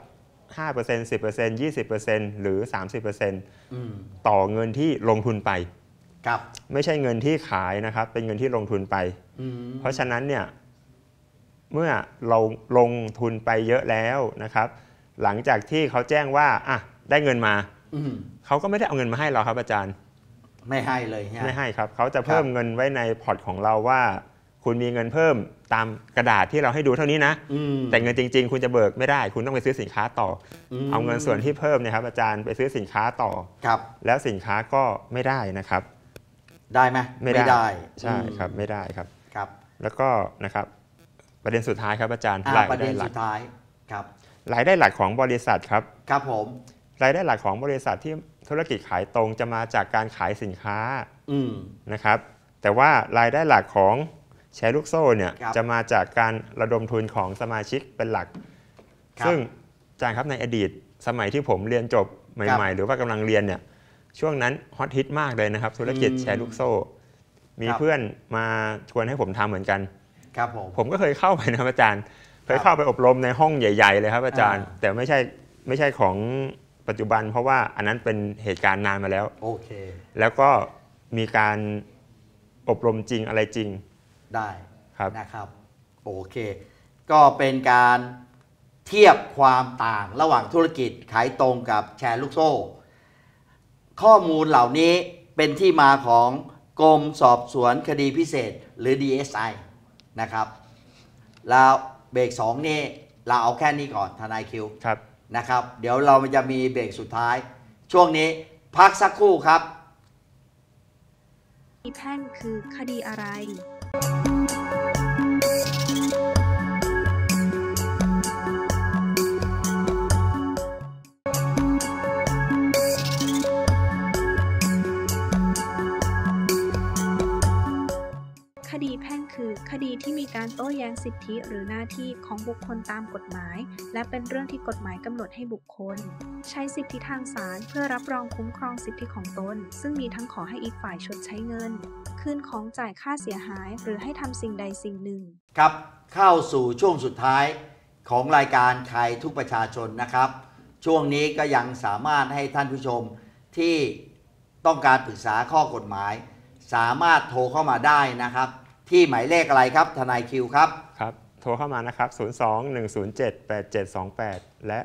5% 10% 20% หรือ 30% ต่อเงินที่ลงทุนไปไม่ใช่เงินที่ขายนะครับเป็นเงินที่ลงทุนไปเพราะฉะนั้นเนี่ยเมื่อเราลงทุนไปเยอะแล้วนะครับหลังจากที่เขาแจ้งว่าอ่ะได้เงินมาเขาก็ไม่ได้เอาเงินมาให้เราครับอาจารย์ไม่ให้เลยไม่ให้ครับเขาจะเพิ่มเงินไว้ในพอร์ตของเราว่าคุณมีเงินเพิ่มตามกระดาษที่เราให้ดูเท่านี้นะแต่เงินจริงๆคุณจะเบิกไม่ได้คุณต้องไปซื้อสินค้าต่อเอาเงินส่วนที่เพิ่มเนี่ยครับอาจารย์ไปซื้อสินค้าต่อแล้วสินค้าก็ไม่ได้นะครับได้ไหมไม่ได้ใช่ครับไม่ได้ครับแล้วก็นะครับประเด็นสุดท้ายครับอาจารย์ประเด็นสุดท้ายครับรายได้หลักของบริษัทครับครับผมรายได้หลักของบริษัทที่ธุรกิจขายตรงจะมาจากการขายสินค้านะครับแต่ว่ารายได้หลักของแชร์ลูกโซ่เนี่ยจะมาจากการระดมทุนของสมาชิกเป็นหลักซึ่งอาจารย์ครับในอดีตสมัยที่ผมเรียนจบใหม่ๆหรือว่ากำลังเรียนเนี่ยช่วงนั้นฮอตฮิตมากเลยนะครับธุรกิจแชร์ลูกโซ่มีเพื่อนมาชวนให้ผมทำเหมือนกันครับผมก็เคยเข้าไปนะอาจารย์เคยเข้าไปอบรมในห้องใหญ่ๆเลยครับอาจารย์แต่ไม่ใช่ของปัจจุบันเพราะว่าอันนั้นเป็นเหตุการณ์นานมาแล้วโอเคแล้วก็มีการอบรมจริงอะไรจริงได้ครับนะครับโอเคก็เป็นการเทียบความต่างระหว่างธุรกิจขายตรงกับแชร์ลูกโซ่ข้อมูลเหล่านี้เป็นที่มาของกรมสอบสวนคดีพิเศษหรือ DSI นะครับแล้วเบรก2นี่เราเอาแค่นี้ก่อนทนายคิวครับนะครับเดี๋ยวเราจะมีเบรกสุดท้ายช่วงนี้พักสักครู่ครับคดีแพ่งคือคดีอะไรคดีแพ่งคือคดีที่มีการโต้แย้งสิทธิหรือหน้าที่ของบุคคลตามกฎหมายและเป็นเรื่องที่กฎหมายกำหนดให้บุคคลใช้สิทธิทางศาลเพื่อรับรองคุ้มครองสิทธิของตนซึ่งมีทั้งขอให้อีกฝ่ายชดใช้เงินคืนของจ่ายค่าเสียหายหรือให้ทำสิ่งใดสิ่งหนึ่งครับเข้าสู่ช่วงสุดท้ายของรายการใครทุกประชาชนนะครับช่วงนี้ก็ยังสามารถให้ท่านผู้ชมที่ต้องการปรึกษาข้อกฎหมายสามารถโทรเข้ามาได้นะครับที่หมายเลขอะไรครับทนายคิวครับครับโทรเข้ามานะครับ02-107-8728และ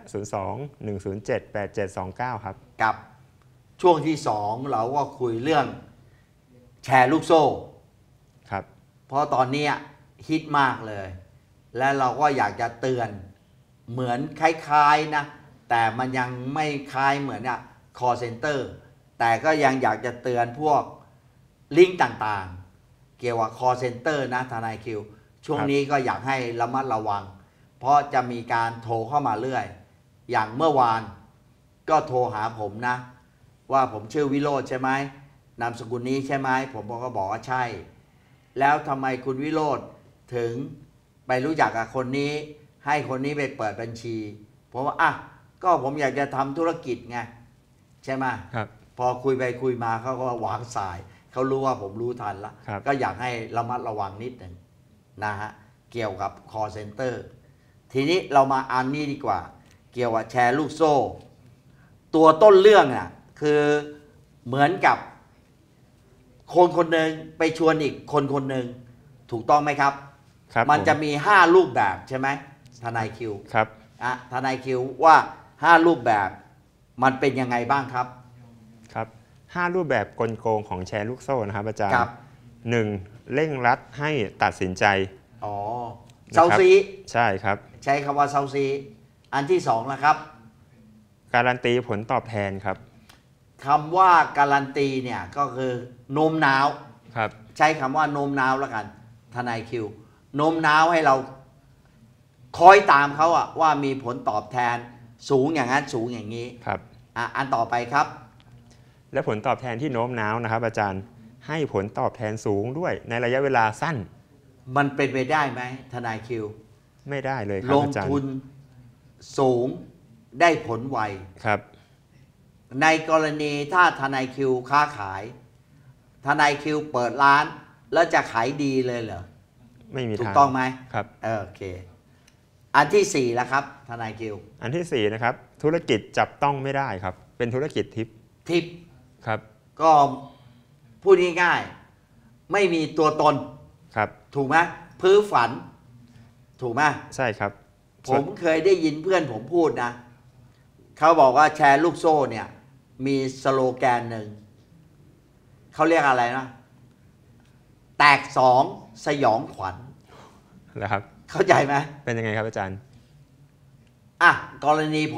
02-107-8729ครับกับช่วงที่2เราก็คุยเรื่องแชร์ลูกโซ่ครับเพราะตอนนี้ฮิตมากเลยและเราก็อยากจะเตือนเหมือนคล้ายๆนะแต่มันยังไม่คล้ายเหมือนcall center แต่ก็ยังอยากจะเตือนพวกลิงก์ต่างๆเกี่ยวกับ call center นะทนายคิวช่วงนี้ก็อยากให้ระมัดระวังเพราะจะมีการโทรเข้ามาเรื่อยอย่างเมื่อวานก็โทรหาผมนะว่าผมชื่อวิโรจน์ใช่ไหมนามสกุลนี้ใช่ไหมผมก็บอกว่าใช่แล้วทำไมคุณวิโรจน์ถึงไปรู้จักกับคนนี้ให้คนนี้ไปเปิดบัญชีผมว่าก็ผมอยากจะทำธุรกิจไงใช่ไหมครับพอคุยไปคุยมาเขาก็วางสายเขารู้ว่าผมรู้ทันแล้วก็อยากให้ระมัดระวังนิดหนึ่งนะฮะเกี่ยวกับ call center ทีนี้เรามาอันนี้ดีกว่าเกี่ยวกับแชร์ลูกโซ่ตัวต้นเรื่องคือเหมือนกับคนคนหนึ่งไปชวนอีกคนคนหนึ่งถูกต้องไหมครับมันจะมี5รูปแบบใช่ไหมทนายคิวครับทนายคิวว่า5รูปแบบมันเป็นยังไงบ้างครับครับ5รูปแบบกลโกงของแชร์ลูกโซ่นะครับอาจารย์ครับ 1เร่งรัดให้ตัดสินใจเซาซีใช่ครับใช้คำว่าเซาซีอันที่2นะครับการันตีผลตอบแทนครับคำว่าการันตีเนี่ยก็คือโน้มน้าวครับใช้คำว่าโน้มน้าวแล้วกันทนายคิวโน้มน้าวให้เราคอยตามเขาว่ามีผลตอบแทนสูงอย่างนั้นสูงอย่างนี้ครับอันต่อไปครับและผลตอบแทนที่โน้มน้าวนะครับอาจารย์ให้ผลตอบแทนสูงด้วยในระยะเวลาสั้นมันเป็นไปได้ไหมทนายคิวไม่ได้เลยครับลงทุนสูงได้ผลไวครับในกรณีถ้าทนายคิวค้าขายทนายคิวเปิดร้านแล้วจะขายดีเลยเหรอไม่มีทางถูกต้องไหมครับโอเคอันที่4แล้วครับทนายคิวอันที่4นะครับธุรกิจจับต้องไม่ได้ครับเป็นธุรกิจทิปครับก็พูดง่ายๆไม่มีตัวตนครับถูกไหมพื้นฝันถูกไหมใช่ครับผมเคยได้ยินเพื่อนผมพูดนะเขาบอกว่าแชร์ลูกโซ่เนี่ยมีสโลแกนหนึ่งเขาเรียกอะไรนะแตก2สยองขวัญแล้วครับเข้าใจไหมเป็นยังไงครับอาจารย์กรณี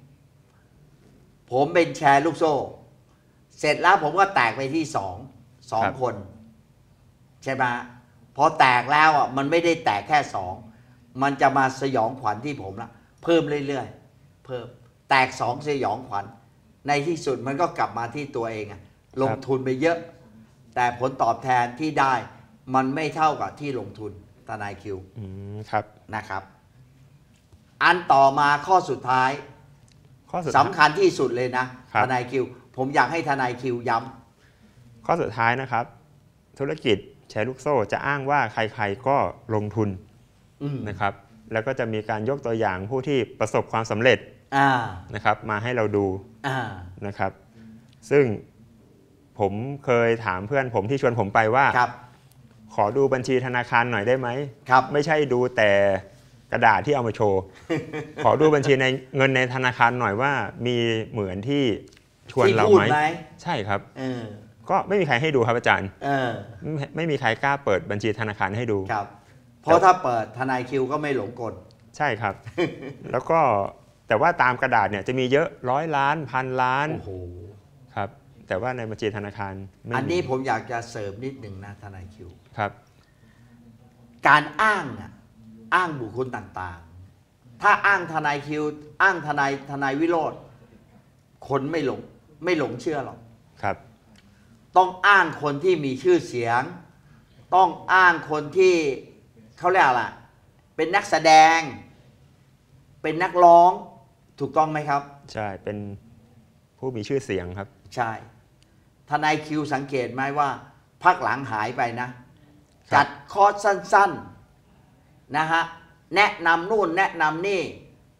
ผมเป็นแชร์ลูกโซ่เสร็จแล้วผมก็แตกไปที่2คนใช่ไหมพอแตกแล้วมันไม่ได้แตกแค่2มันจะมาสยองขวัญที่ผมละเพิ่มเรื่อยๆเพิ่มแตก2สยองขวัญในที่สุดมันก็กลับมาที่ตัวเองลงทุนไปเยอะแต่ผลตอบแทนที่ได้มันไม่เท่ากับที่ลงทุนทนายคิวครับนะครับอันต่อมาข้อสุดท้ายข้อสุดสำคัญที่สุดเลยนะทนายคิวผมอยากให้ทนายคิวย้ำข้อสุดท้ายนะครับธุรกิจแชร์ลูกโซ่จะอ้างว่าใครๆก็ลงทุนนะครับแล้วก็จะมีการยกตัวอย่างผู้ที่ประสบความสำเร็จนะครับมาให้เราดูนะครับซึ่งผมเคยถามเพื่อนผมที่ชวนผมไปว่าขอดูบัญชีธนาคารหน่อยได้ไหมไม่ใช่ดูแต่กระดาษที่เอามาโชว์ ขอดูบัญชีในเงินในธนาคารหน่อยว่ามีเหมือนที่ชวนเราไหมใช่ครับก็ไม่มีใครให้ดูครับอาจารย์ไม่มีใครกล้าเปิดบัญชีธนาคารให้ดูครับเพราะถ้าเปิดทนายคิวก็ไม่หลงกลใช่ครับ แล้วก็แต่ว่าตามกระดาษเนี่ยจะมีเยอะ100 ล้าน1,000 ล้านครับแต่ว่าในบัญชีธนาคารอันนี้ผมอยากจะเสริมนิดหนึ่งนะทนายคิวครับการอ้างบุคคลต่างๆถ้าอ้างทนายคิวอ้างทนายวิโรจน์คนไม่หลงเชื่อหรอกครับต้องอ้างคนที่มีชื่อเสียงต้องอ้างคนที่เขาเรียกอะไรเป็นนักแสดงเป็นนักร้องถูกต้องไหมครับใช่เป็นผู้มีชื่อเสียงครับใช่ทนายคิวสังเกตไหมว่าพักหลังหายไปนะจัดคอร์สสั้นๆนะฮะแนะนำนู่นแนะนำนี่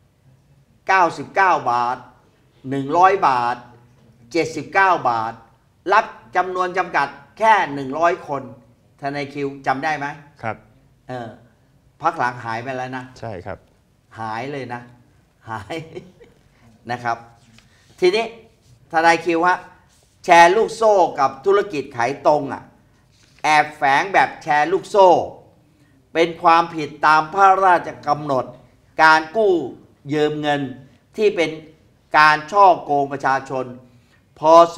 99 บาท100 บาท79 บาทรับจำนวนจำกัดแค่100 คนทนายคิวจำได้ไหมครับพักหลังหายไปแล้วนะใช่ครับหายเลยนะหายนะครับทีนี้ทนายคิวฮะแชร์ลูกโซ่กับธุรกิจขายตรงแอบแฝงแบบแชร์ลูกโซ่เป็นความผิดตามพระราชกำหนดการกู้ยืมเงินที่เป็นการฉ้อโกงประชาชนพ.ศ.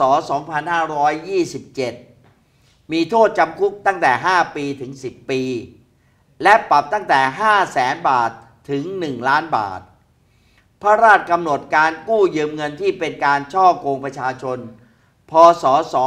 2527มีโทษจำคุกตั้งแต่5 ปีถึง10 ปีและปรับตั้งแต่ 500,000 บาทถึง1 ล้านบาทพระราชกำหนดการกู้ยืมเงินที่เป็นการฉ้อโกงประชาชนพ.ศ.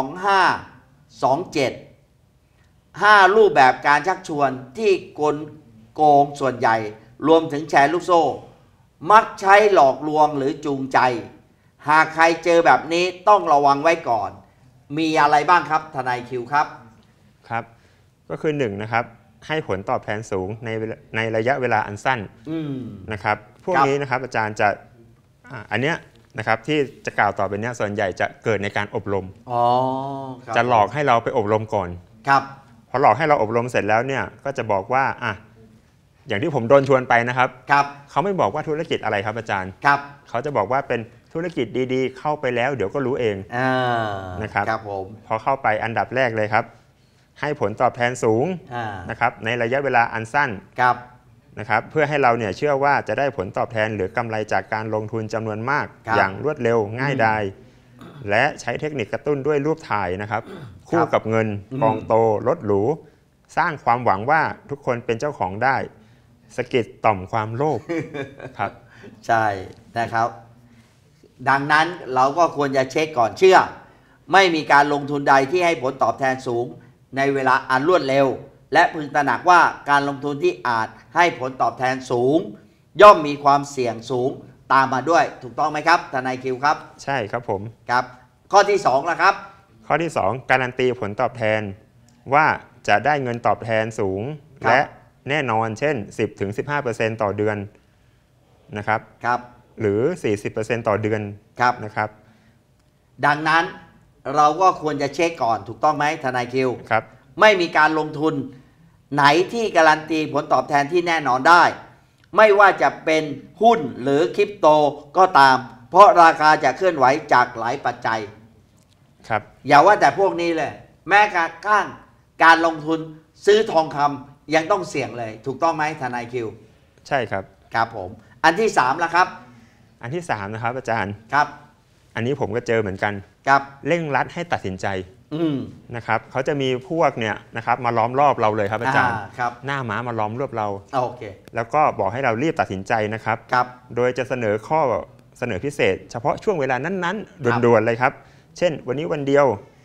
2527 5 รูปแบบการชักชวนที่โกงส่วนใหญ่รวมถึงแชร์ลูกโซ่มักใช้หลอกลวงหรือจูงใจหากใครเจอแบบนี้ต้องระวังไว้ก่อนมีอะไรบ้างครับทนายคิวครับครับก็คือ1นะครับให้ผลตอบแทนสูงในระยะเวลาอันสั้นนะครับพวกนี้นะครับอาจารย์จะอันเนี้ยนะครับที่จะกล่าวต่อไปเนี้ยส่วนใหญ่จะเกิดในการอบรมจะหลอกให้เราไปอบรมก่อนครับพอหลอกให้เราอบรมเสร็จแล้วเนี่ยก็จะบอกว่าอย่างที่ผมโดนชวนไปนะครับเขาไม่บอกว่าธุรกิจอะไรครับอาจารย์ครับเขาจะบอกว่าเป็นธุรกิจดีๆเข้าไปแล้วเดี๋ยวก็รู้เองนะครับครับผมพอเข้าไปอันดับแรกเลยครับให้ผลตอบแทนสูงนะครับในระยะเวลาอันสั้นนะครับเพื่อให้เราเนี่ยเชื่อว่าจะได้ผลตอบแทนหรือกำไรจากการลงทุนจำนวนมากอย่างรวดเร็วง่ายดายและใช้เทคนิคกระตุ้นด้วยรูปถ่ายนะครับคู่กับเงินกองโตรถหรูสร้างความหวังว่าทุกคนเป็นเจ้าของได้สะกิดต่อมความโลภครับใช่นะครับดังนั้นเราก็ควรจะเช็คก่อนเชื่อไม่มีการลงทุนใดที่ให้ผลตอบแทนสูงในเวลาอันรวดเร็วและพึงตระหนักว่าการลงทุนที่อาจให้ผลตอบแทนสูงย่อมมีความเสี่ยงสูงตามมาด้วยถูกต้องไหมครับทนายคิวครับใช่ครับผมครับข้อที่2ล่ะครับข้อที่2การันตีผลตอบแทนว่าจะได้เงินตอบแทนสูงและแน่นอนเช่น 10-15% ต่อเดือนนะครับหรือ 40% ต่อเดือนนะครับดังนั้นเราก็ควรจะเช็คก่อนถูกต้องไหมทนายคิวครับไม่มีการลงทุนไหนที่การันตีผลตอบแทนที่แน่นอนได้ไม่ว่าจะเป็นหุ้นหรือคริปโตก็ตามเพราะราคาจะเคลื่อนไหวจากหลายปัจจัยครับอย่าว่าแต่พวกนี้เลยแม้กระทั่งการลงทุนซื้อทองคำยังต้องเสี่ยงเลยถูกต้องไหมทนายคิวใช่ครับครับผมอันที่3ล่ะครับอันที่3นะครับอาจารย์ครับอันนี้ผมก็เจอเหมือนกันครับเร่งรัดให้ตัดสินใจนะครับเขาจะมีพวกเนี่ยนะครับมาล้อมรอบเราเลยครับอาจารย์หน้าม้ามาล้อมรอบเราโอเคแล้วก็บอกให้เรารีบตัดสินใจนะครับโดยจะเสนอข้อเสนอพิเศษเฉพาะช่วงเวลานั้นๆด่วนๆเลยครับเช่นวันนี้วันเดียว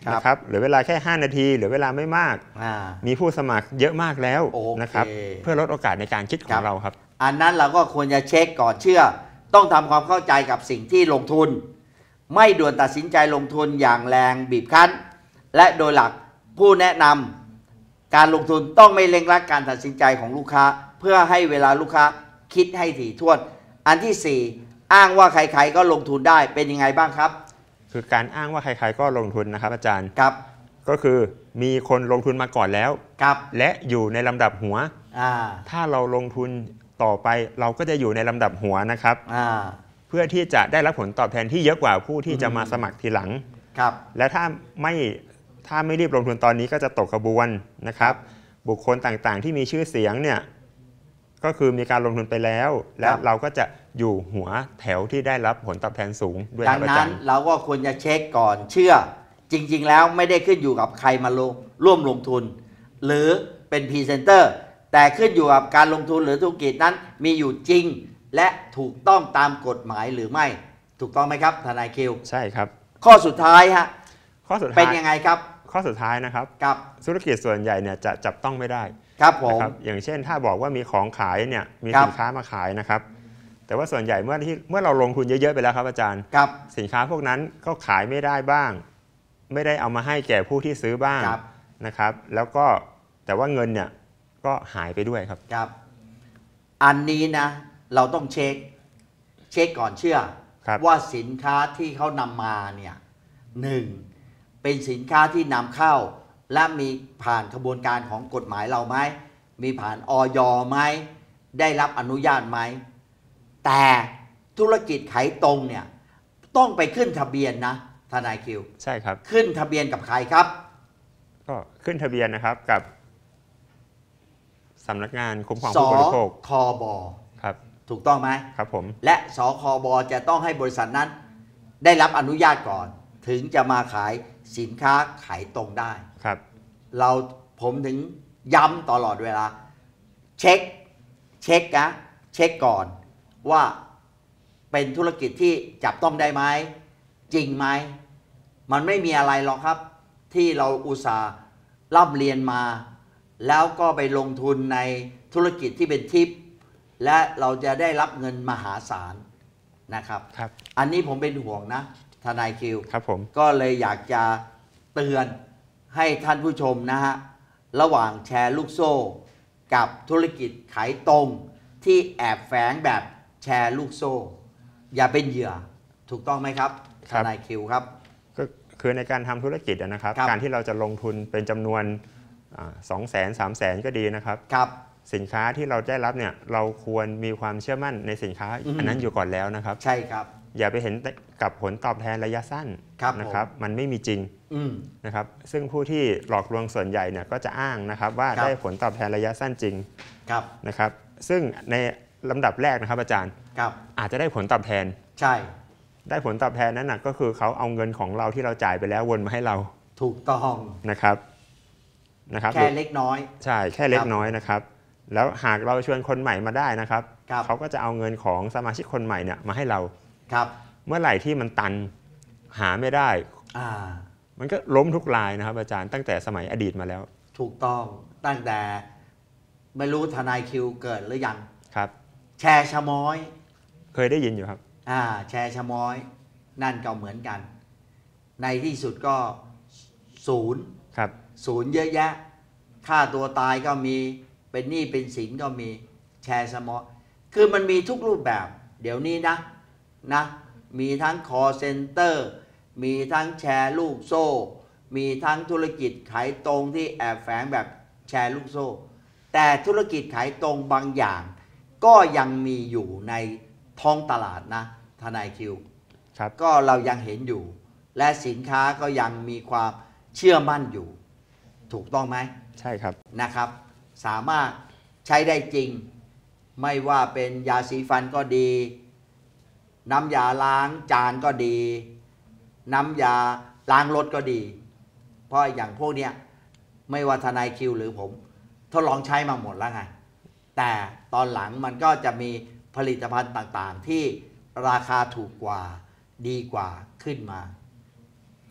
นะครับเหลือเวลาแค่ 5 นาทีเหลือเวลาไม่มาก มีผู้สมัครเยอะมากแล้วนะครับเพื่อลดโอกาสในการคิดของเราครับอันนั้นเราก็ควรจะเช็คก่อนเชื่อต้องทำความเข้าใจกับสิ่งที่ลงทุนไม่ด่วนตัดสินใจลงทุนอย่างแรงบีบคั้นและโดยหลักผู้แนะนำการลงทุนต้องไม่เร่งรัดการตัดสินใจของลูกค้าเพื่อให้เวลาลูกค้าคิดให้ถี่ถ้วนอันที่4อ้างว่าใครๆก็ลงทุนได้เป็นยังไงบ้างครับคือการอ้างว่าใครๆก็ลงทุนนะครับอาจารย์ครับก็คือมีคนลงทุนมาก่อนแล้วครับและอยู่ในลำดับหัวถ้าเราลงทุนต่อไปเราก็จะอยู่ในลำดับหัวนะครับเพื่อที่จะได้รับผลตอบแทนที่เยอะกว่าผู้ที่จะมาสมัครทีหลังครับและถ้าไม่รีบลงทุนตอนนี้ก็จะตกขบวนนะครับบุคคลต่างๆที่มีชื่อเสียงเนี่ยก็คือมีการลงทุนไปแล้วและเราก็จะอยู่หัวแถวที่ได้รับผลตอบแทนสูงด้วยดังนั้นเราก็ควรจะเช็คก่อนเชื่อจริงๆแล้วไม่ได้ขึ้นอยู่กับใครมาร่วมลงทุนหรือเป็นพรีเซนเตอร์แต่ขึ้นอยู่กับการลงทุนหรือธุรกิจนั้นมีอยู่จริงและถูกต้องตามกฎหมายหรือไม่ถูกต้องไหมครับทนายคิวใช่ครับข้อสุดท้ายฮะข้อสุดท้ายเป็นยังไงครับข้อสุดท้ายนะครับกับธุรกิจส่วนใหญ่เนี่ยจะจับต้องไม่ได้ครับผมอย่างเช่นถ้าบอกว่ามีของขายเนี่ยมีสินค้ามาขายนะครับแต่ว่าส่วนใหญ่เมื่อเราลงทุนเยอะๆไปแล้วครับอาจารย์สินค้าพวกนั้นก็ขายไม่ได้บ้างไม่ได้เอามาให้แก่ผู้ที่ซื้อบ้างนะครับแล้วก็แต่ว่าเงินเนี่ยก็หายไปด้วยครับครับอันนี้นะเราต้องเช็คก่อนเชื่อว่าสินค้าที่เขานำมาเนี่ย1เป็นสินค้าที่นำเข้าและมีผ่านกระบวนการของกฎหมายเราไหมมีผ่านอย.ไหมได้รับอนุญาตไหมแต่ธุรกิจขายตรงเนี่ยต้องไปขึ้นทะเบียนนะทนายคิวใช่ครับขึ้นทะเบียนกับใครครับก็ขึ้นทะเบียนนะครับกับสำนักงานคุ้มครองผู้บริโภคคบ. ครับถูกต้องไหมครับผมและสคบ.จะต้องให้บริษัทนั้นได้รับอนุญาตก่อนถึงจะมาขายสินค้าขายตรงได้ครับผมถึงย้ำตลอดเวลาเช็คนะเช็คก่อนว่าเป็นธุรกิจที่จับต้องได้ไหมจริงไหมมันไม่มีอะไรหรอกครับที่เราอุตส่าห์ร่ำเรียนมาแล้วก็ไปลงทุนในธุรกิจที่เป็นทิปและเราจะได้รับเงินมหาศาลนะครับอันนี้ผมเป็นห่วงนะทนายคิวครับผมก็เลยอยากจะเตือนให้ท่านผู้ชมนะฮะระหว่างแชร์ลูกโซ่กับธุรกิจขายตรงที่แอบแฝงแบบแชร์ลูกโซ่อย่าเป็นเหยื่อถูกต้องไหมครับทนายคิวครับก็คือในการทำธุรกิจนะครับการที่เราจะลงทุนเป็นจำนวน200,000 300,000ก็ดีนะครับสินค้าที่เราได้รับเนี่ยเราควรมีความเชื่อมั่นในสินค้าอันนั้นอยู่ก่อนแล้วนะครับใช่ครับอย่าไปเห็นกับผลตอบแทนระยะสั้นนะครับมันไม่มีจริงนะครับซึ่งผู้ที่หลอกลวงส่วนใหญ่เนี่ยก็จะอ้างนะครับว่าได้ผลตอบแทนระยะสั้นจริงนะครับซึ่งในลำดับแรกนะครับอาจารย์อาจจะได้ผลตอบแทนใช่ได้ผลตอบแทนนั้นนะก็คือเขาเอาเงินของเราที่เราจ่ายไปแล้ววนมาให้เราถูกต้องนะครับแค่เล็กน้อยใช่แค่เล็กน้อยนะครับแล้วหากเราชวนคนใหม่มาได้นะครับเขาก็จะเอาเงินของสมาชิกคนใหม่เนี่ยมาให้เราเมื่อไหร่ที่มันตันหาไม่ได้มันก็ล้มทุกรายนะครับอาจารย์ตั้งแต่สมัยอดีตมาแล้วถูกต้องตั้งแต่ไม่รู้ทนายคิวเกิดหรือยังครับแชร์ชะม้อยเคยได้ยินอยู่ครับแชร์ชะม้อยนั่นก็เหมือนกันในที่สุดก็ศูนย์เยอะแยะฆ่าตัวตายก็มีเป็นหนี้เป็นสินก็มีแชร์ชะม้อยคือมันมีทุกรูปแบบเดี๋ยวนี้นะมีทั้ง call center มีทั้งแชร์ลูกโซ่มีทั้งธุรกิจขายตรงที่แอบแฝงแบบแชร์ลูกโซ่แต่ธุรกิจขายตรงบางอย่างก็ยังมีอยู่ในท้องตลาดนะทนายคิวก็เรายังเห็นอยู่และสินค้าก็ยังมีความเชื่อมั่นอยู่ถูกต้องไหมใช่ครับนะครับสามารถใช้ได้จริงไม่ว่าเป็นยาสีฟันก็ดีน้ำยาล้างจานก็ดีน้ำยาล้างรถก็ดีเพราะอย่างพวกเนี้ยไม่ว่าทนายคิวหรือผมทดลองใช้มาหมดแล้วไงแต่ตอนหลังมันก็จะมีผลิตภัณฑ์ต่างๆที่ราคาถูกกว่าดีกว่าขึ้นมา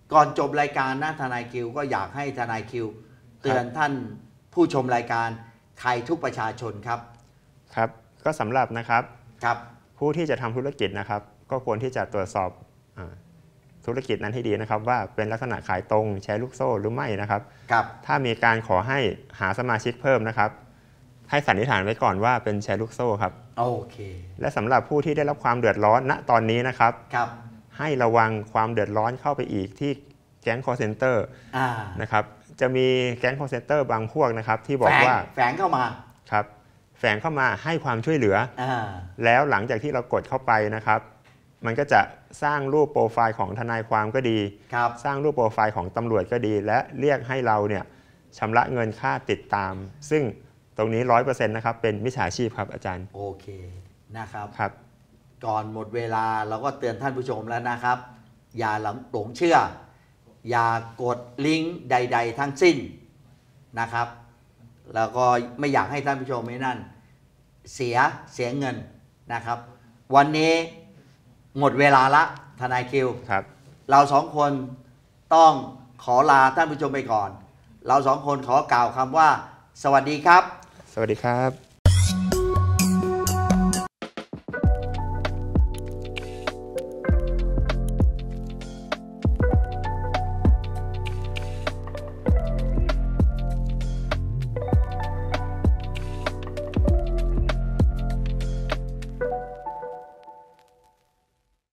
ก่อนจบรายการนะทนายคิวก็อยากให้ทนายคิวเตือนท่านผู้ชมรายการใครทุกประชาชนครับครับก็สำหรับนะครับครับผู้ที่จะทำธุรกิจนะครับก็ควรที่จะตรวจสอบธุรกิจนั้นให้ดีนะครับว่าเป็นลักษณะขายตรงแชร์ลูกโซ่หรือไม่นะครับครับถ้ามีการขอให้หาสมาชิกเพิ่มนะครับให้สันนิษฐานไว้ก่อนว่าเป็นแชร์ลูกโซ่ครับโอเคและสำหรับผู้ที่ได้รับความเดือดร้อนณตอนนี้นะครับครับให้ระวังความเดือดร้อนเข้าไปอีกที่แก๊ง call center นะครับจะมีแก๊ง call center บางพวกนะครับที่บอกว่าแฝงเข้ามาครับแฝงเข้ามาให้ความช่วยเหลือแล้วหลังจากที่เรากดเข้าไปนะครับมันก็จะสร้างรูปโปรไฟล์ของทนายความก็ดีสร้างรูปโปรไฟล์ของตำรวจก็ดีและเรียกให้เราเนี่ยชำระเงินค่าติดตามซึ่งตรงนี้ 100% นะครับเป็นมิจฉาชีพครับอาจารย์โอเคนะครับครับก่อนหมดเวลาเราก็เตือนท่านผู้ชมแล้วนะครับอย่าหลงเชื่ออย่ากดลิงก์ใดๆทั้งสิ้นนะครับแล้วก็ไม่อยากให้ท่านผู้ชมไม่นั่นเสียเงินนะครับวันนี้หมดเวลาละทนายคิวครับเราสองคนต้องขอลาท่านผู้ชมไปก่อนเราสองคนขอกล่าวคำว่าสวัสดีครับสวัสดีครับ